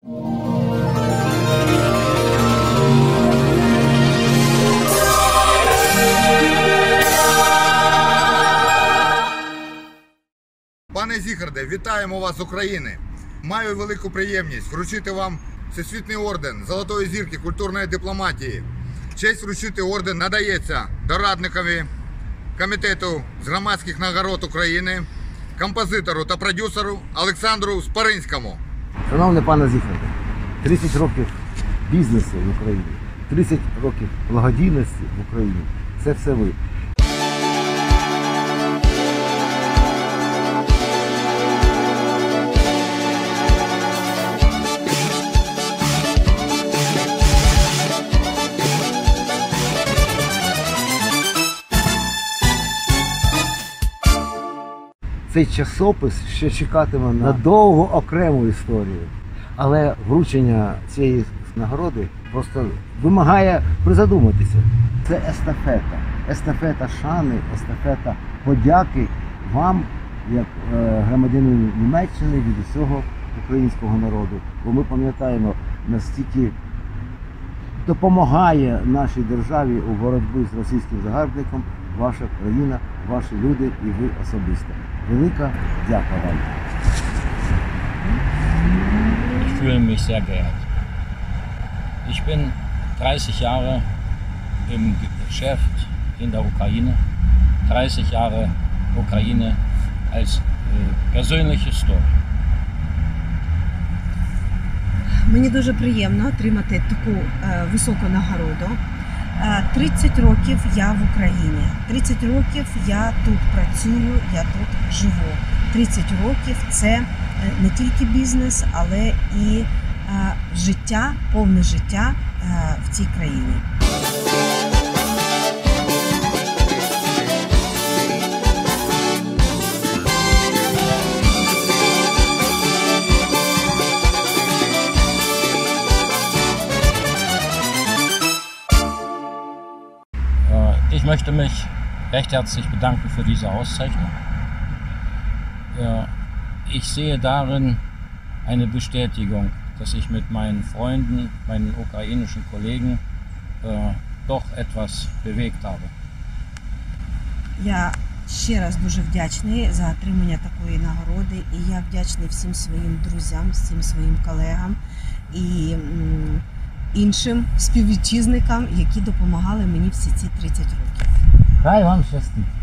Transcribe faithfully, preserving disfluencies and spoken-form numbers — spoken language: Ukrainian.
Пане Зіхарде, вітаємо вас з України. Маю велику приємність вручити вам Всесвітній орден Золотої зірки культурної дипломатії. Честь вручити орден надається дорадникові Комітету з громадських нагород України, композитору та продюсеру Олександру Спаринському. Шановний пане Зіхарде, тридцять років бізнесу в Україні, тридцять років благодійності в Україні – це все ви. Цей часопис ще чекатиме на довгу окрему історію. Але вручення цієї нагороди просто вимагає призадуматися. Це естафета. Естафета шани, естафета подяки вам, як громадянину Німеччини, від усього українського народу. Бо ми пам'ятаємо, настільки допомагає нашій державі у боротьбі з російським загарбником ваша країна, ваші люди і ви особисто. Велика дяка вам. Ich fühle mich sehr geehrt. Ich bin dreißig Jahre im Geschäft in der Ukraine, dreißig Jahre Ukraine als äh, persönliche Story. Мені дуже приємно отримати таку е, високу нагороду. Е, тридцять років я в Україні, тридцять років я тут працюю, я тут живу. тридцять років – це не тільки бізнес, але і е, життя, повне життя е, в цій країні. Ich möchte mich recht herzlich bedanken für diese Auszeichnung. Ich sehe darin eine Bestätigung, dass ich mit meinen Freunden, meinen ukrainischen Kollegen doch etwas bewegt habe. Я ще раз дуже вдячний за отримання такої нагороди, і я вдячний всім своїм друзям, всім своїм колегам і іншим співвітчизникам, які допомагали мені всі ці тридцять років. Хай вам щастить!